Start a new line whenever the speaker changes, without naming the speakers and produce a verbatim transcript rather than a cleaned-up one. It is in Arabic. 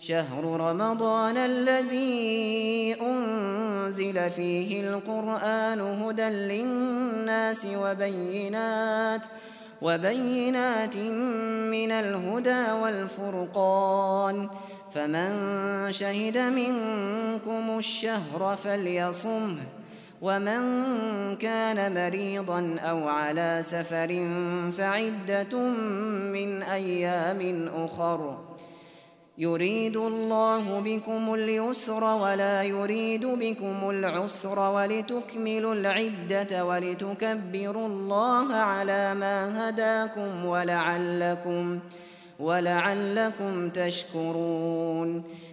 شهر رمضان الذي أنزل فيه القرآن هدى للناس وبينات وبينات من الهدى والفرقان، فمن شهد منكم الشهر فليصمه، ومن كان مريضا أو على سفر فعدة من أيام أخر، يريد الله بكم اليسر ولا يريد بكم العسر ولتكملوا العدة ولتكبروا الله على ما هداكم ولعلكم, ولعلكم تشكرون.